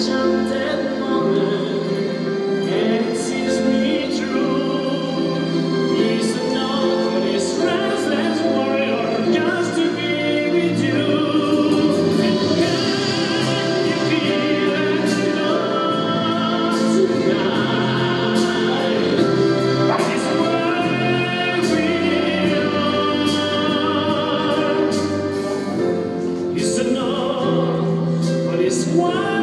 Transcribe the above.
enchanted moment, and it sees me through. He's enough for this restless warrior just to be with you. And can you feel that love tonight? This where we are. He's enough for this one.